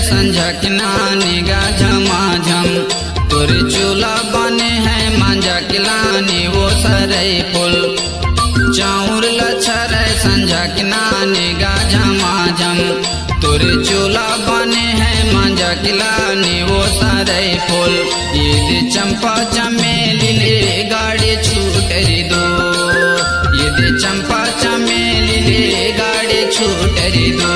संझक नानी गा झमाझम तोर चूल्हा बने है मांझा किलानी वो सरई फूल चाउर लच्छर संझक नानी गा झमाझम तोर चूल्हा बने है मांझा किलानी वो सरई फूल ईद चंपा चमेली ले गाड़ी छूटरी दो ईद चंपा चमेली ले गाड़ी छूटरी दो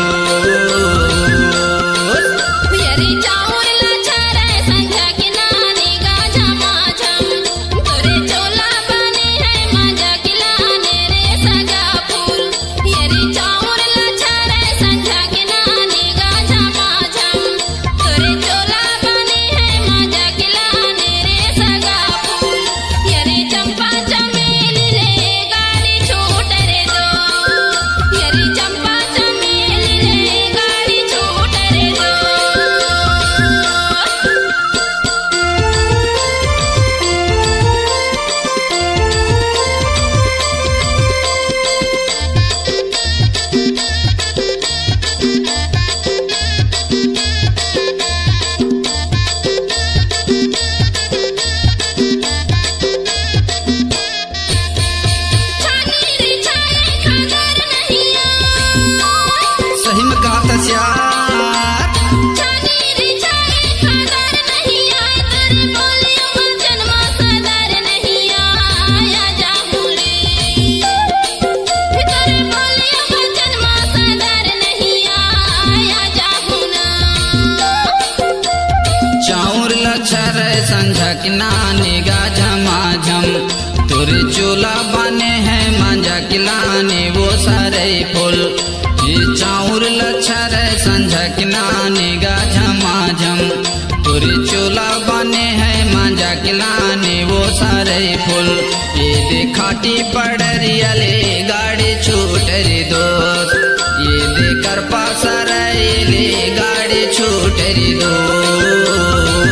संझक नानी गा झमाझम तोर चूल्हा बने है मांझा किलानी वो सरई फूल चाउर लच्छर संझक नानी गा झमाझम तोर चूल्हा बने है मांझा किलानी वो सरई फूल ये देखाटी पड़रिया ले गाड़ी छूटरी दोस्त ये देकर पासरई ले गाड़ी छूटरी दोस्त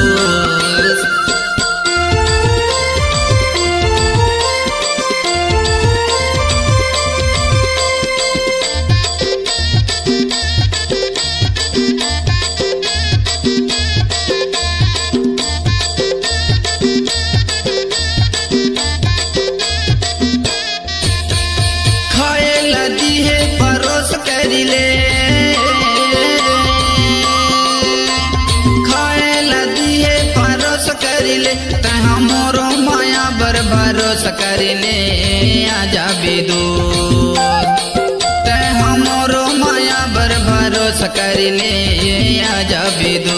भरोसा करने आजा बिदू ते हमरो माया बर भरोसा करने आजा बिदू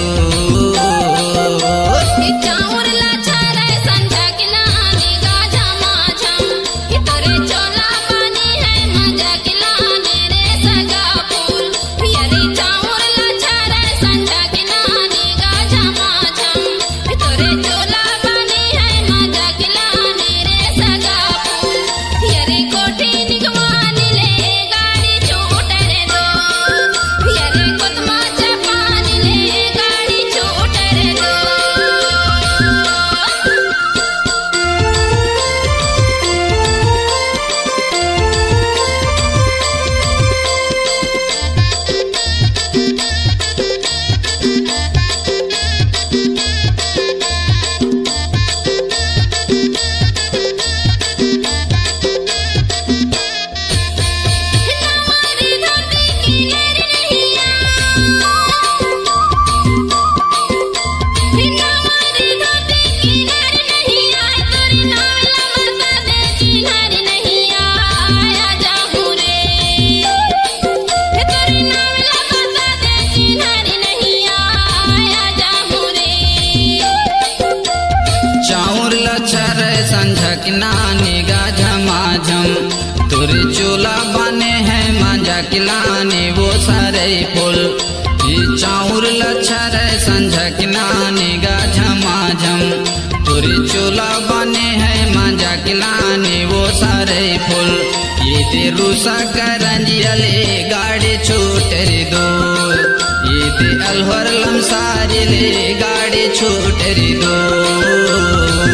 संझक नानी गा झमाझम तोर चूल्हा बने है मांझा किलानी वो सरई फूल चाउर लच्छर संझक नानी गा झमाझम तोर चूल्हा बने है मांझा किलानी वो सरई फूल ये ते रूसा करंजिया ले गाड़ी छूटरी दो ये ते अलवर लमसारी ले गाड़ी छूटरी दो